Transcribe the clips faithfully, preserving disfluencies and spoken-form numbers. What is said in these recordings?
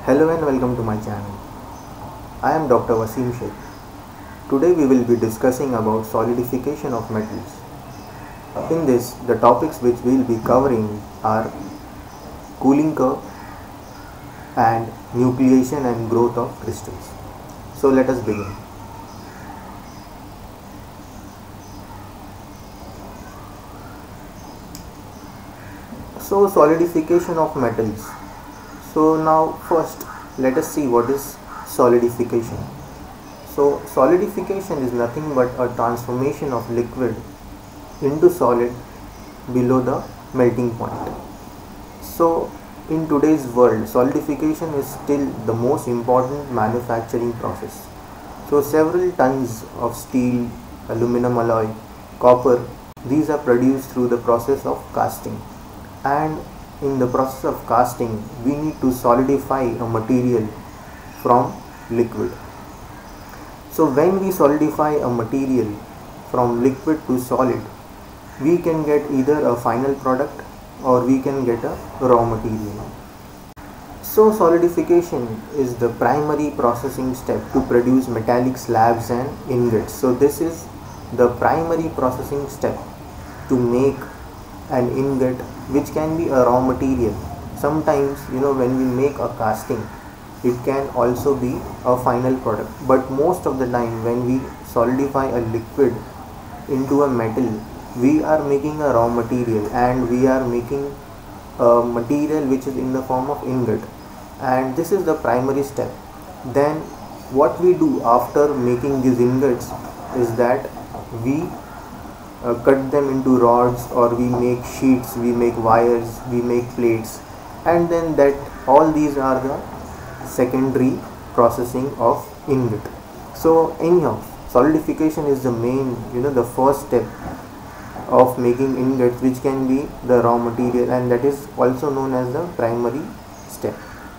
Hello and welcome to my channel. I am Doctor Wasim Sheikh. Today we will be discussing about solidification of metals. In this, the topics which we will be covering are cooling curve and nucleation and growth of crystals. So let us begin. So solidification of metals. So now first let us see what is solidification. So solidification is nothing but a transformation of liquid into solid below the melting point. So in today's world, solidification is still the most important manufacturing process. So several tons of steel, aluminum alloy, copper, these are produced through the process of casting. And in the process of casting, we need to solidify a material from liquid. So when we solidify a material from liquid to solid, we can get either a final product or we can get a raw material. So solidification is the primary processing step to produce metallic slabs and ingots. So this is the primary processing step to make an ingot, which can be a raw material. Sometimes, you know, when we make a casting, it can also be a final product, but most of the time when we solidify a liquid into a metal, we are making a raw material and we are making a material which is in the form of ingot, and this is the primary step. Then what we do after making these ingots is that we Uh, cut them into rods, or we make sheets, we make wires, we make plates, and then that all these are the secondary processing of ingot. So anyhow, solidification is the main, you know, the first step of making ingots, which can be the raw material, and that is also known as the primary step.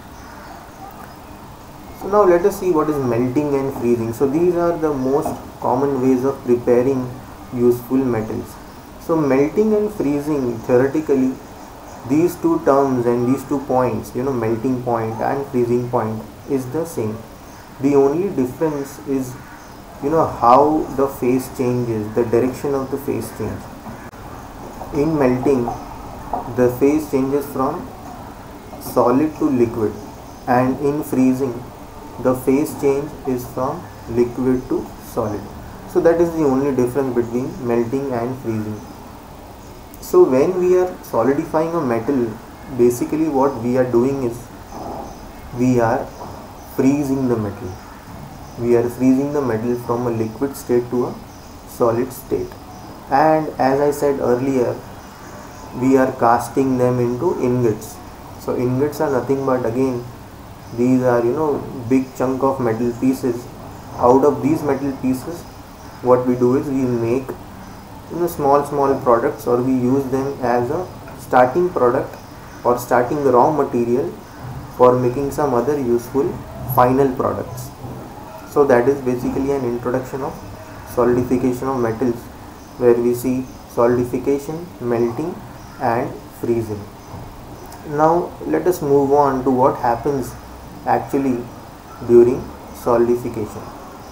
So now let us see what is melting and freezing. So these are the most common ways of preparing useful metals. So melting and freezing, theoretically, these two terms and these two points, you know, melting point and freezing point, is the same. The only difference is, you know, how the phase changes, the direction of the phase change. In melting, the phase changes from solid to liquid, and in freezing, the phase change is from liquid to solid. So that is the only difference between melting and freezing. So when we are solidifying a metal, basically what we are doing is we are freezing the metal. We are freezing the metal from a liquid state to a solid state. And as I said earlier, we are casting them into ingots. So ingots are nothing but, again, these are, you know, big chunk of metal pieces. Out of these metal pieces, what we do is we make, you know, small small products, or we use them as a starting product or starting raw material for making some other useful final products. So that is basically an introduction of solidification of metals, where we see solidification, melting and freezing. Now let us move on to what happens actually during solidification.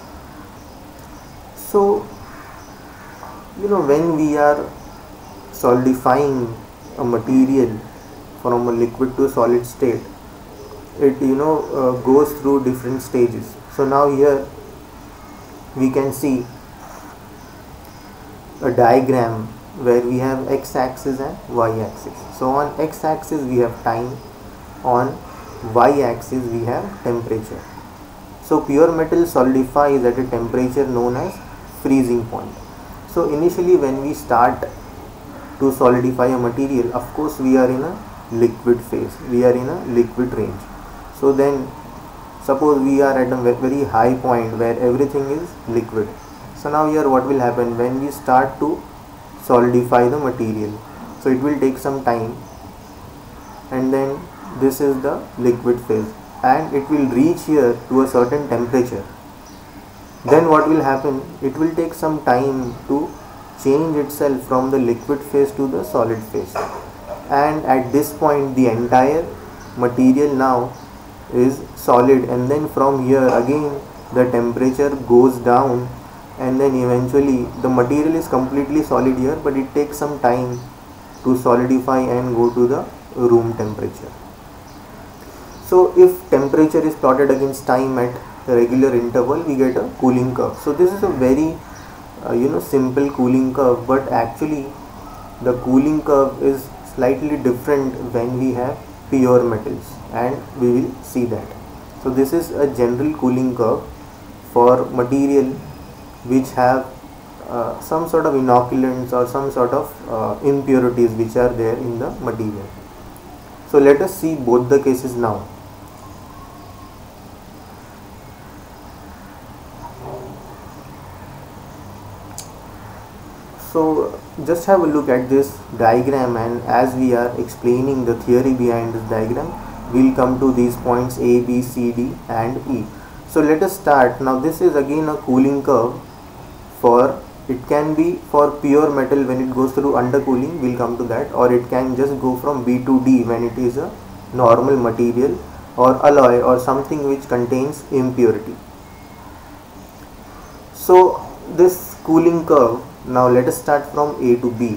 So, you know, when we are solidifying a material from a liquid to solid state, it, you know, uh, goes through different stages. So now here we can see a diagram where we have x-axis and y-axis. So on x-axis we have time, on y-axis we have temperature. So pure metal solidifies at a temperature known as freezing point. So initially when we start to solidify a material, of course we are in a liquid phase, we are in a liquid range. So then suppose we are at a very high point where everything is liquid. So now here what will happen when we start to solidify the material? So it will take some time, and then this is the liquid phase, and it will reach here to a certain temperature. Then what will happen? It will take some time to change itself from the liquid phase to the solid phase, and at this point the entire material now is solid, and then from here again the temperature goes down, and then eventually the material is completely solid here, but it takes some time to solidify and go to the room temperature. So if temperature is plotted against time at a regular interval, we get a cooling curve. So this is a very uh, you know simple cooling curve, but actually the cooling curve is slightly different when we have pure metals, and we will see that. So this is a general cooling curve for material which have uh, some sort of inoculants or some sort of uh, impurities which are there in the material. So let us see both the cases now. So just have a look at this diagram, and as we are explaining the theory behind this diagram, we will come to these points A, B, C, D and E. So let us start. Now this is again a cooling curve for, it can be for pure metal when it goes through undercooling, we will come to that, or it can just go from B to D when it is a normal material or alloy or something which contains impurity. So this cooling curve, now let us start from A to B.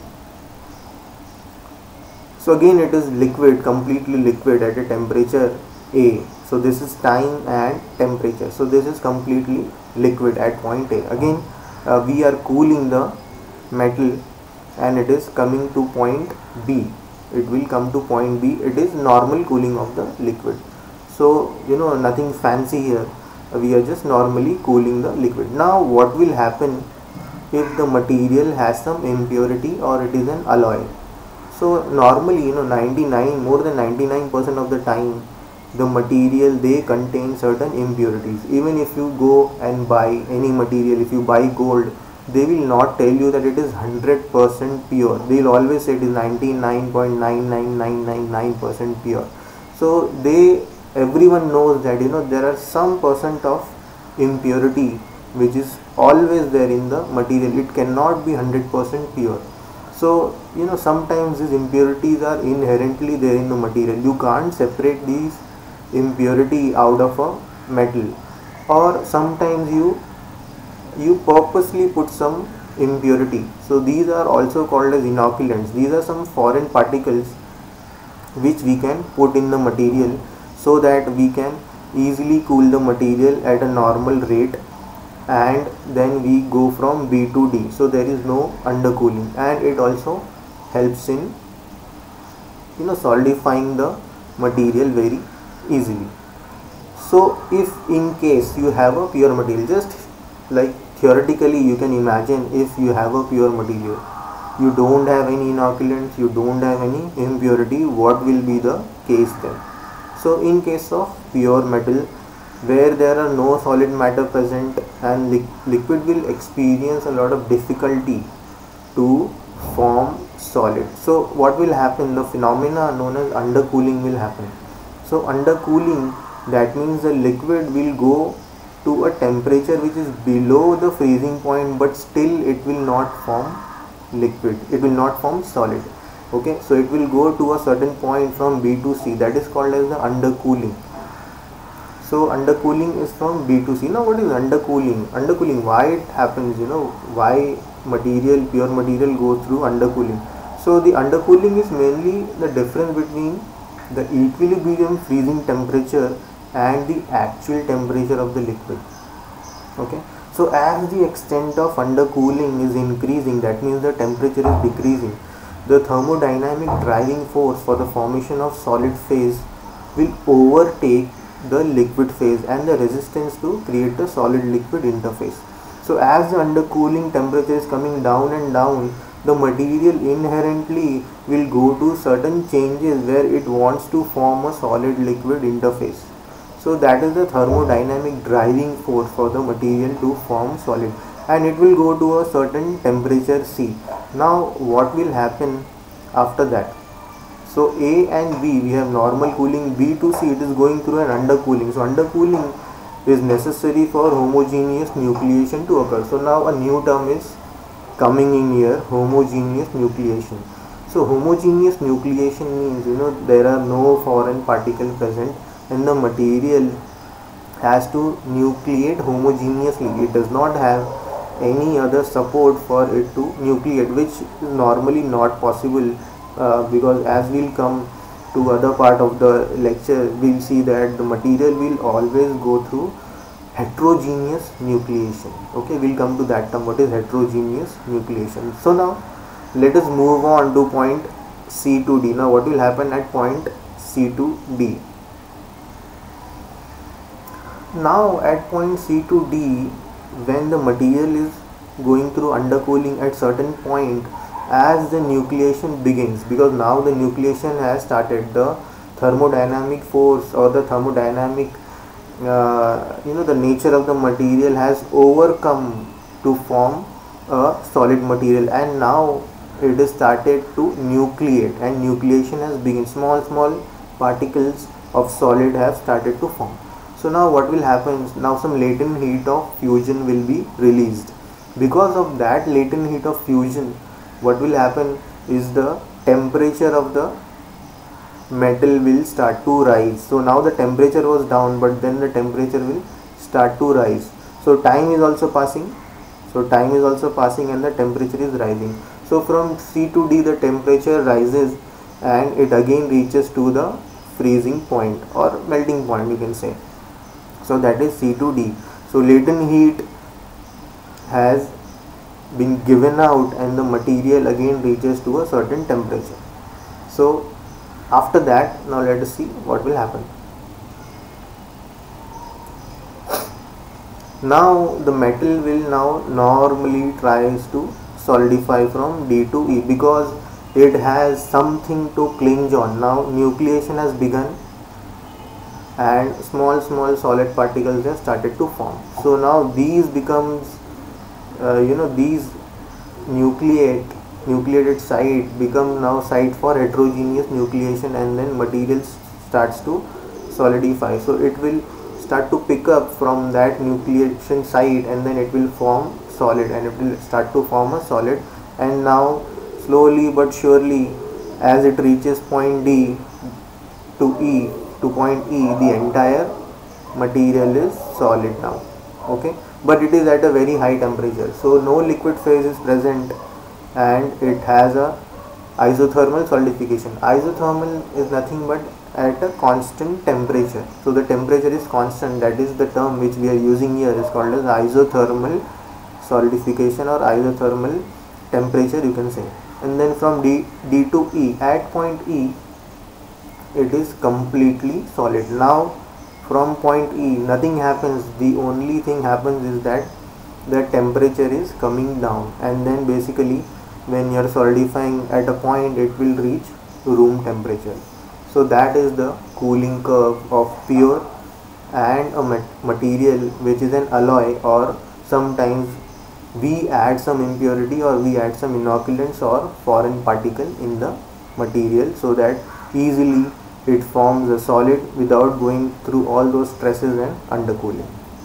So again it is liquid, completely liquid at a temperature A. So this is time and temperature. So this is completely liquid at point A. Again uh, we are cooling the metal and it is coming to point B. It will come to point B. It is normal cooling of the liquid. So you know, nothing fancy here. We are just normally cooling the liquid. Now what will happen if the material has some impurity or it is an alloy? So normally, you know, ninety-nine, more than ninety-nine percent of the time, the material, they contain certain impurities. Even if you go and buy any material, if you buy gold, they will not tell you that it is one hundred percent pure. They will always say it is ninety-nine point nine nine nine nine nine percent pure. So they, everyone knows that, you know, there are some percent of impurity which is always there in the material. It cannot be one hundred percent pure. So you know, sometimes these impurities are inherently there in the material. You can't separate these impurity out of a metal, or sometimes you you purposely put some impurity. So these are also called as inoculants. These are some foreign particles which we can put in the material so that we can easily cool the material at a normal rate, and then we go from B to D. So there is no undercooling, and it also helps in, you know, solidifying the material very easily. So if in case you have a pure material, just like theoretically you can imagine, if you have a pure material, you don't have any inoculants, you don't have any impurity, what will be the case then? So in case of pure metal, where there are no solid matter present, and li liquid will experience a lot of difficulty to form solid. So what will happen? The phenomena known as undercooling will happen. So undercooling, that means the liquid will go to a temperature which is below the freezing point, but still it will not form liquid, it will not form solid. Okay, so it will go to a certain point from B to C, that is called as the undercooling. So undercooling is from B to C. Now what is undercooling? Undercooling, why it happens, you know, why material, pure material goes through undercooling? So the undercooling is mainly the difference between the equilibrium freezing temperature and the actual temperature of the liquid. Okay, so as the extent of undercooling is increasing, that means the temperature is decreasing, the thermodynamic driving force for the formation of solid phase will overtake the liquid phase, and the resistance to create a solid liquid interface. So as the undercooling temperature is coming down and down, the material inherently will go to certain changes where it wants to form a solid liquid interface. So that is the thermodynamic driving force for the material to form solid, and it will go to a certain temperature C. Now what will happen after that? So A and B, we have normal cooling. B to C, it is going through an undercooling. So undercooling is necessary for homogeneous nucleation to occur. So now a new term is coming in here, homogeneous nucleation. So homogeneous nucleation means, you know, there are no foreign particles present. and the material has to nucleate homogeneously. It does not have any other support for it to nucleate, which is normally not possible, uh, because as we'll come to other part of the lecture, we'll see that the material will always go through heterogeneous nucleation. Okay, we'll come to that term, what is heterogeneous nucleation. So now let us move on to point C to D. Now what will happen at point C to D? Now at point C to D, when the material is going through undercooling at certain point, as the nucleation begins, because now the nucleation has started, the thermodynamic force or the thermodynamic uh, you know the nature of the material has overcome to form a solid material, and now it is started to nucleate, and nucleation has begun. Small small particles of solid have started to form. So now what will happen? Now some latent heat of fusion will be released. Because of that latent heat of fusion, what will happen is the temperature of the metal will start to rise. So now the temperature was down, but then the temperature will start to rise. So time is also passing. So time is also passing and the temperature is rising. So from C to D the temperature rises and it again reaches to the freezing point or melting point, you can say. So that is C to D. So latent heat has been given out and the material again reaches to a certain temperature. So after that, now let us see what will happen. Now the metal will now normally tries to solidify from D to E because it has something to cling on. Now nucleation has begun and small small solid particles have started to form. So now these becomes uh, you know these nucleate nucleated site become now site for heterogeneous nucleation, and then materials starts to solidify. So it will start to pick up from that nucleation site and then it will form solid, and it will start to form a solid. And now slowly but surely, as it reaches point D to E to point E, the entire material is solid now. Okay, but it is at a very high temperature, so no liquid phase is present and it has a isothermal solidification. Isothermal is nothing but at a constant temperature. So the temperature is constant, that is the term which we are using here is called as isothermal solidification or isothermal temperature, you can say. And then from D, D to E, at point E it is completely solid. Now from point E nothing happens, the only thing happens is that the temperature is coming down, and then basically when you are solidifying at a point it will reach room temperature. So that is the cooling curve of pure and a material which is an alloy, or sometimes we add some impurity or we add some inoculants or foreign particle in the material so that easily it forms a solid without going through all those stresses and undercooling.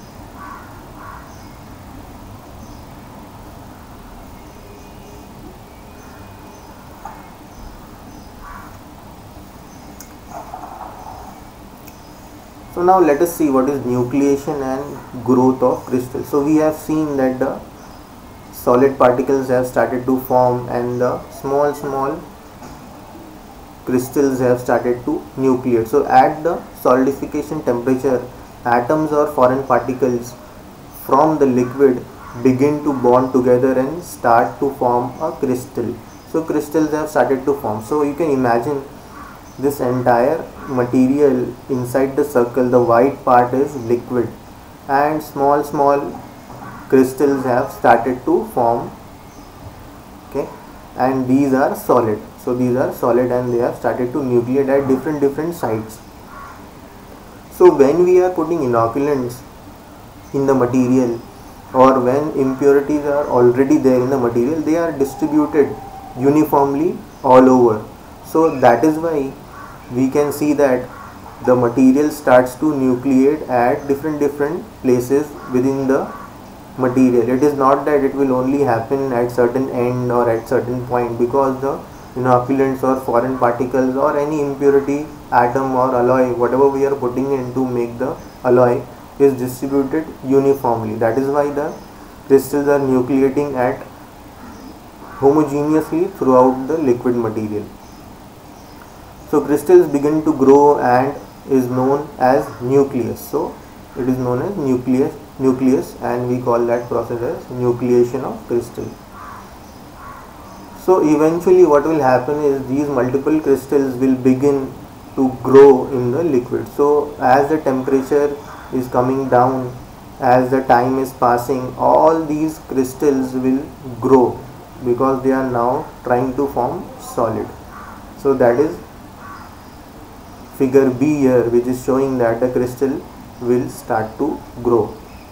So now let us see what is nucleation and growth of crystals. So we have seen that the solid particles have started to form and the small small crystals have started to nucleate. So at the solidification temperature, atoms or foreign particles from the liquid begin to bond together and start to form a crystal. So crystals have started to form. So you can imagine this entire material inside the circle, the white part is liquid and small small crystals have started to form. Okay, and these are solid. So these are solid and they have started to nucleate at different different sites. So when we are putting inoculants in the material, or when impurities are already there in the material, they are distributed uniformly all over. So that is why we can see that the material starts to nucleate at different different places within the material. It is not that it will only happen at certain end or at certain point, because the you know occupants or foreign particles or any impurity atom or alloy, whatever we are putting in to make the alloy, is distributed uniformly. That is why the crystals are nucleating at homogeneously throughout the liquid material. So crystals begin to grow and is known as nucleus. So it is known as nucleus nucleus and we call that process as nucleation of crystal. So eventually what will happen is these multiple crystals will begin to grow in the liquid. So as the temperature is coming down, as the time is passing, all these crystals will grow because they are now trying to form solid. So that is figure B here, which is showing that the crystal will start to grow.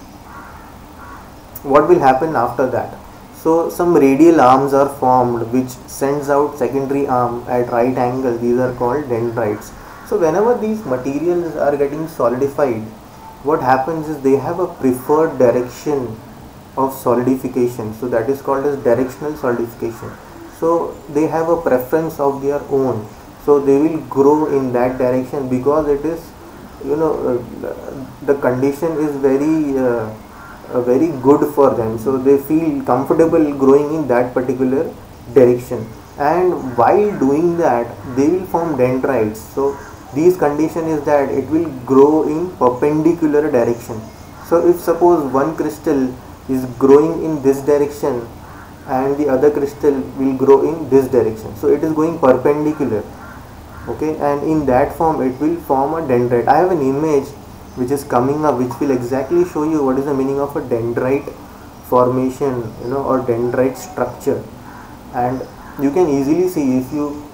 What will happen after that? So some radial arms are formed which sends out secondary arm at right angle. These are called dendrites. So whenever these materials are getting solidified, what happens is they have a preferred direction of solidification. So that is called as directional solidification. So they have a preference of their own. So they will grow in that direction because it is, you know, uh, the condition is very uh, uh, very good for them. So they feel comfortable growing in that particular direction, and while doing that they will form dendrites. So these condition is that it will grow in perpendicular direction. So if suppose one crystal is growing in this direction and the other crystal will grow in this direction, so it is going perpendicular, okay, and in that form it will form a dendrite. I have an image which is coming up which will exactly show you what is the meaning of a dendrite formation, you know, or dendrite structure. And you can easily see if you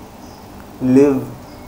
live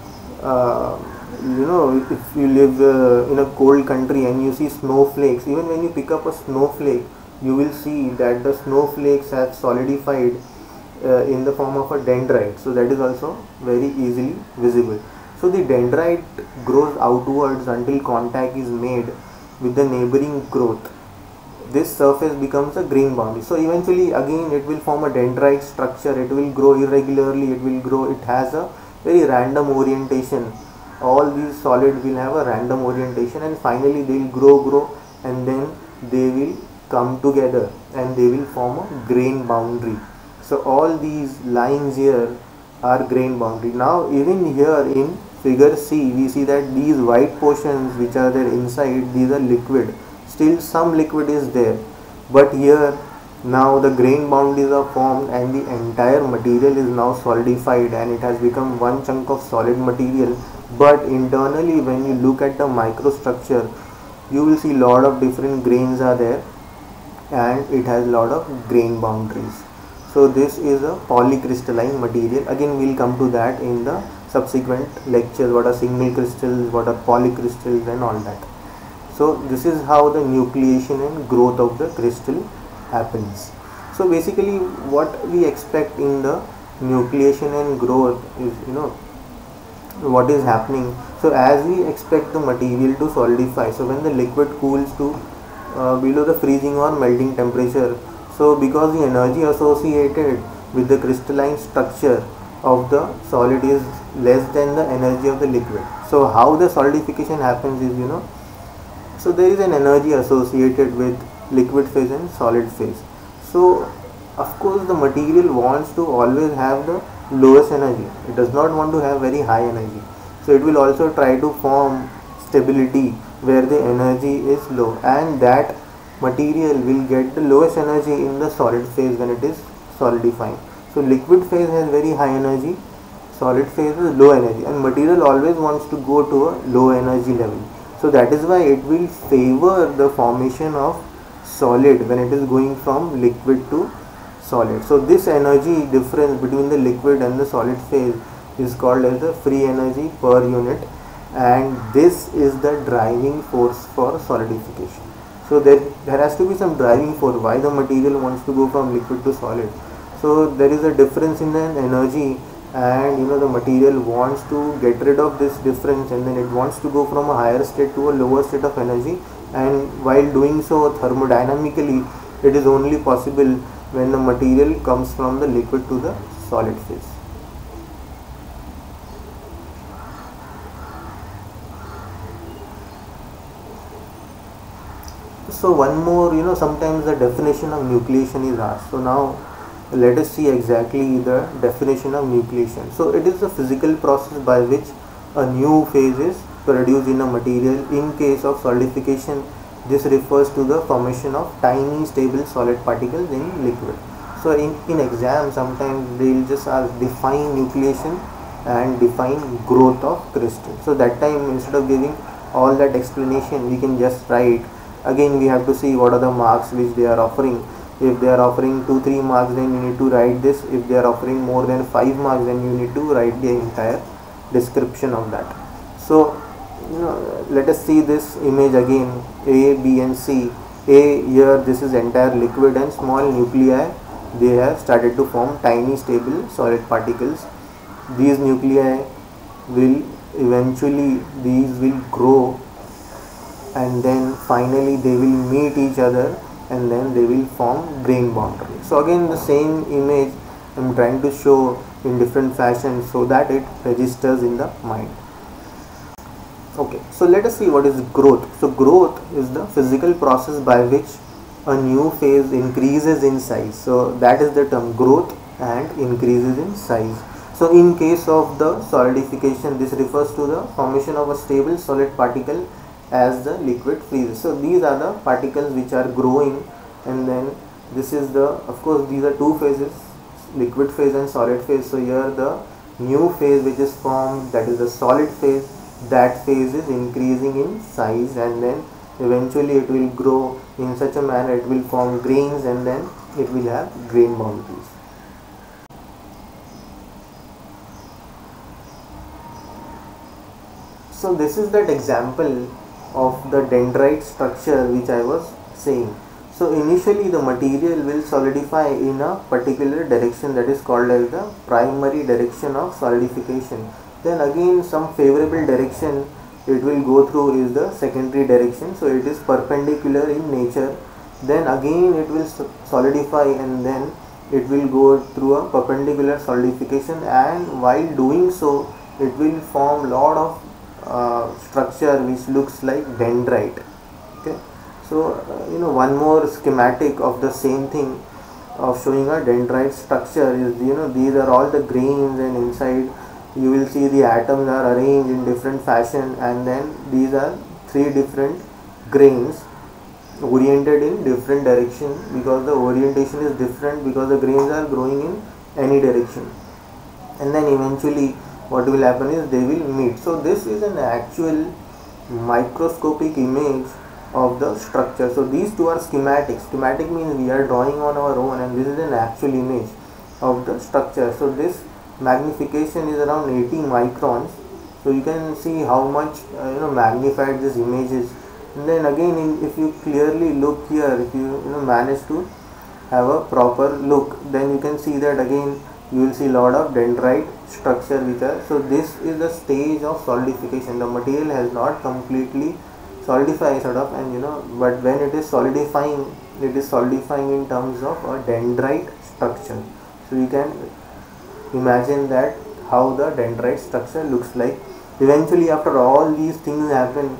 uh, you know if you live uh, in a cold country and you see snowflakes, even when you pick up a snowflake you will see that the snowflakes have solidified uh, in the form of a dendrite. So that is also very easily visible. So the dendrite grows outwards until contact is made with the neighboring growth. This surface becomes a grain boundary. So eventually again it will form a dendrite structure. It will grow irregularly, it will grow, it has a very random orientation. All these solids will have a random orientation, and finally they will grow grow and then they will come together and they will form a grain boundary. So all these lines here are grain boundary. Now even here in figure C we see that these white portions which are there inside, these are liquid. Still some liquid is there, but here now the grain boundaries are formed and the entire material is now solidified and it has become one chunk of solid material. But internally when you look at the microstructure, you will see lot of different grains are there and it has lot of grain boundaries. So this is a polycrystalline material. Again we will come to that in the subsequent lectures, what are single crystals, what are polycrystals and all that. So this is how the nucleation and growth of the crystal happens. So basically what we expect in the nucleation and growth is, you know, what is happening. So as we expect the material to solidify, so when the liquid cools to uh, below the freezing or melting temperature, so because the energy associated with the crystalline structure of the solid is less than the energy of the liquid. So how the solidification happens is, you know, so there is an energy associated with liquid phase and solid phase. So of course the material wants to always have the lowest energy. It does not want to have very high energy. So it will also try to form stability where the energy is low, and that material will get the lowest energy in the solid phase when it is solidifying. So liquid phase has very high energy, solid phase is low energy, and material always wants to go to a low energy level. So that is why it will favor the formation of solid when it is going from liquid to solid. So this energy difference between the liquid and the solid phase is called as the free energy per unit, and this is the driving force for solidification. So there, there has to be some driving force why the material wants to go from liquid to solid. So there is a difference in the energy, and you know the material wants to get rid of this difference and then it wants to go from a higher state to a lower state of energy, and while doing so thermodynamically it is only possible when the material comes from the liquid to the solid phase. So one more, you know, sometimes the definition of nucleation is asked. So now let us see exactly the definition of nucleation. So it is a physical process by which a new phase is produced in a material. In case of solidification, this refers to the formation of tiny stable solid particles in liquid. So in, in exam sometimes they will just ask define nucleation and define growth of crystal. So that time instead of giving all that explanation, we can just write. Again we have to see what are the marks which they are offering. If they are offering two three marks, then you need to write this. If they are offering more than five marks, then you need to write the entire description of that. So you know, let us see this image again. A, B and C. A, here this is entire liquid and small nuclei. They have started to form tiny stable solid particles. These nuclei will eventually, these will grow, and then finally they will meet each other, and then they will form grain boundary. So again the same image I am trying to show in different fashions so that it registers in the mind. Okay, so let us see what is growth. So growth is the physical process by which a new phase increases in size. So that is the term, growth and increases in size. So in case of the solidification, this refers to the formation of a stable solid particle as the liquid freezes. So these are the particles which are growing, and then this is the, of course these are two phases, liquid phase and solid phase. So here the new phase which is formed, that is the solid phase, that phase is increasing in size, and then eventually it will grow in such a manner it will form grains, and then it will have grain boundaries. So this is that example of the dendrite structure which I was saying. So initially the material will solidify in a particular direction, that is called as the primary direction of solidification. Then again some favorable direction it will go through is the secondary direction. So it is perpendicular in nature. Then again it will solidify, and then it will go through a perpendicular solidification, and while doing so it will form lot of Uh, structure which looks like dendrite. Okay, so uh, you know, one more schematic of the same thing of showing a dendrite structure is, you know, these are all the grains, and inside you will see the atoms are arranged in different fashion, and then these are three different grains oriented in different direction, because the orientation is different, because the grains are growing in any direction, and then eventually what will happen is they will meet. So this is an actual microscopic image of the structure. So these two are schematic. Schematic means we are drawing on our own, and this is an actual image of the structure. So this magnification is around eighty microns. So you can see how much uh, you know magnified this image is. And then again, in, if you clearly look here, if you you know manage to have a proper look, then you can see that again you will see lot of dendrite structure which are. So this is the stage of solidification. The material has not completely solidified sort of, and you know, but when it is solidifying, it is solidifying in terms of a dendrite structure. So you can imagine that how the dendrite structure looks like. Eventually after all these things happen,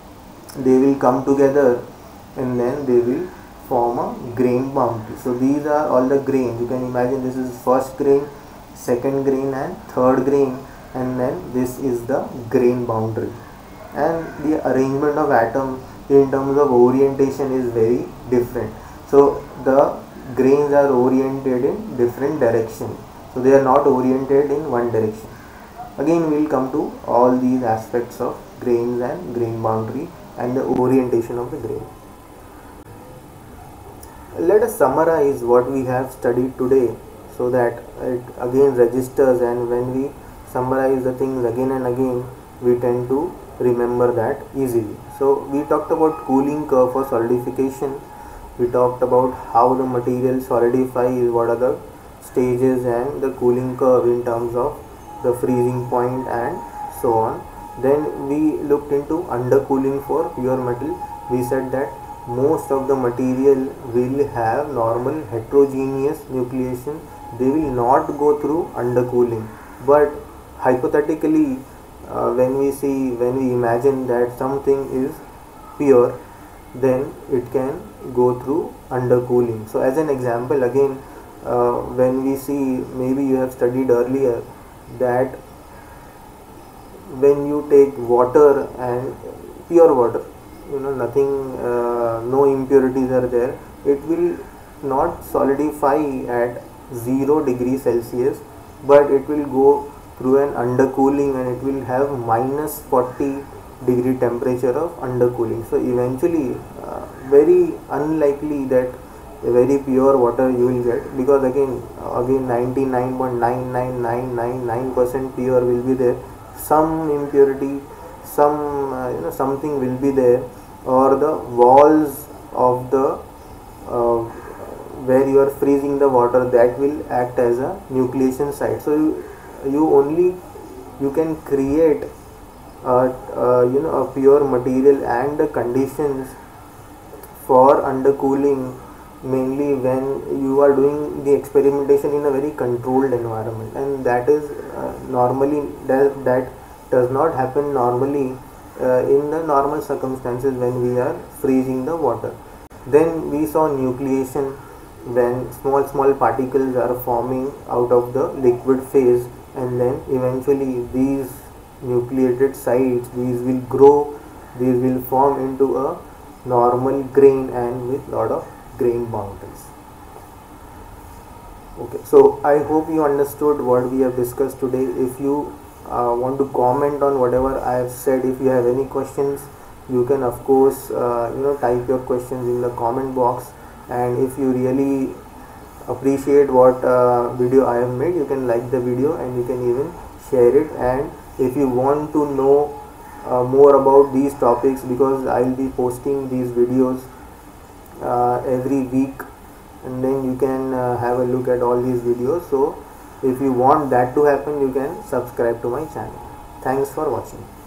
they will come together, and then they will form a grain boundary. So these are all the grains. You can imagine this is first grain, second grain, and third grain, and then this is the grain boundary. And the arrangement of atom in terms of orientation is very different. So the grains are oriented in different direction. So they are not oriented in one direction. Again we will come to all these aspects of grains and grain boundary and the orientation of the grain. Let us summarize what we have studied today, so that it again registers, and when we summarize the things again and again, we tend to remember that easily. So we talked about cooling curve for solidification. We talked about how the material solidifies, what are the stages, and the cooling curve in terms of the freezing point and so on. Then we looked into undercooling for pure metal. We said that most of the material will have normal heterogeneous nucleation. They will not go through undercooling. But hypothetically, uh, when we see, when we imagine that something is pure, then it can go through undercooling. So as an example again, uh, when we see, maybe you have studied earlier that when you take water and pure water, you know, nothing, uh, no impurities are there, it will not solidify at zero degree Celsius, but it will go through an undercooling and it will have minus forty degree temperature of undercooling. So eventually, uh, very unlikely that a very pure water you will get, because again again ninety-nine point nine nine nine nine nine percent pure will be there. Some impurity, some, uh, you know, something will be there, or the walls of the, uh, where you are freezing the water, that will act as a nucleation site. So you, you only you can create a, uh, you know, a pure material and the conditions for undercooling mainly when you are doing the experimentation in a very controlled environment, and that is, uh, normally that, that does not happen normally uh, in the normal circumstances when we are freezing the water. Then we saw nucleation, when small small particles are forming out of the liquid phase, and then eventually these nucleated sites, these will grow, these will form into a normal grain and with lot of grain boundaries. Okay, so I hope you understood what we have discussed today. If you uh, want to comment on whatever I have said, if you have any questions, you can of course, uh, you know, type your questions in the comment box. And if you really appreciate what uh, video I have made, you can like the video and you can even share it. And if you want to know uh, more about these topics, because I will be posting these videos uh, every week, and then you can uh, have a look at all these videos. So if you want that to happen, you can subscribe to my channel. Thanks for watching.